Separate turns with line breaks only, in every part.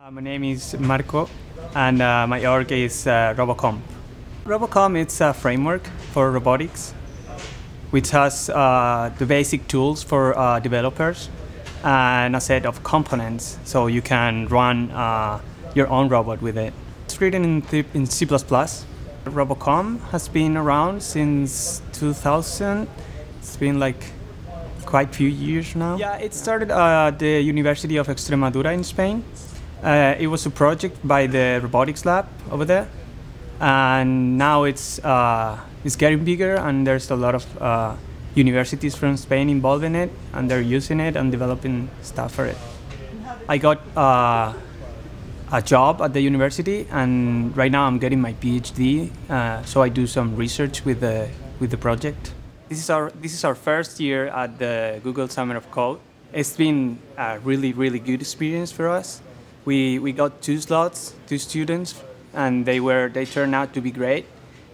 My name is Marco, and my org is RoboComp. RoboComp is a framework for robotics, which has the basic tools for developers and a set of components, so you can run your own robot with it. It's written in C++. RoboComp has been around since 2000. It's been like quite a few years now. Yeah, it started at the University of Extremadura in Spain. It was a project by the RoboComp Lab over there, and now it's getting bigger, and there's a lot of universities from Spain involved in it, and they're using it and developing stuff for it. I got a job at the university, and right now I'm getting my PhD, so I do some research with the project. This is our first year at the Google Summer of Code. It's been a really good experience for us. We got 2 slots, 2 students, and they turned out to be great.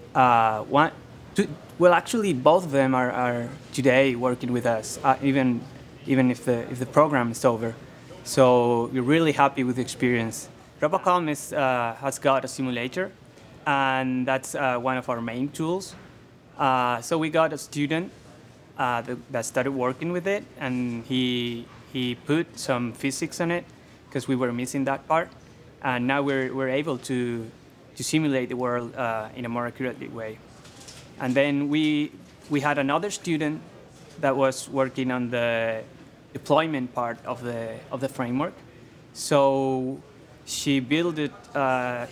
Well, actually, both of them are today working with us, even if the program is over. So we're really happy with the experience. RoboComp has got a simulator, and that's one of our main tools. So we got a student that started working with it, and he put some physics on it, because we were missing that part, and now we're able to simulate the world in a more accurate way. And then we had another student that was working on the deployment part of the framework. So she built a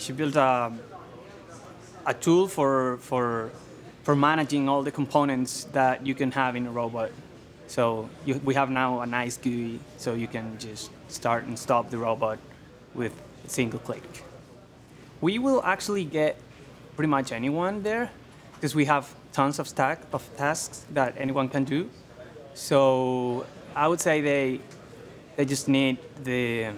tool for managing all the components that you can have in a robot. So we have now a nice GUI, so you can just start and stop the robot with a single click. We will actually get pretty much anyone there, because we have tons of tasks that anyone can do. So I would say they just need to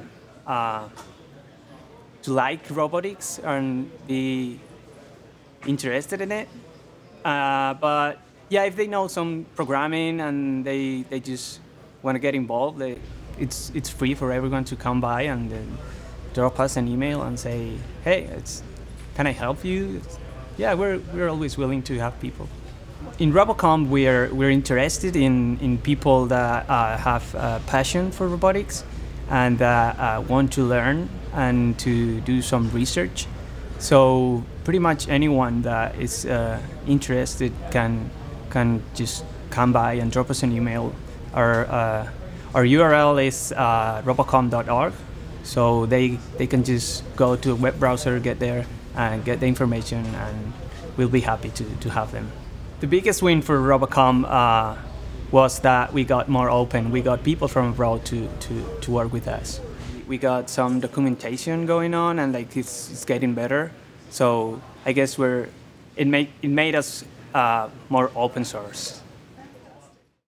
like robotics and be interested in it. But yeah, if they know some programming and they just want to get involved, it's free for everyone to come by and drop us an email and say, hey, can I help you? Yeah, we're always willing to have people. In RoboComp, we're interested in people that have a passion for robotics and want to learn and to do some research. So pretty much anyone that is interested can just come by and drop us an email. Our URL is robocomp.org, so they can just go to a web browser, get there, and get the information, and we'll be happy to have them. The biggest win for RoboComp was that we got more open. We got people from abroad to work with us. We got some documentation going on, and like it's getting better. So I guess it made us more open source.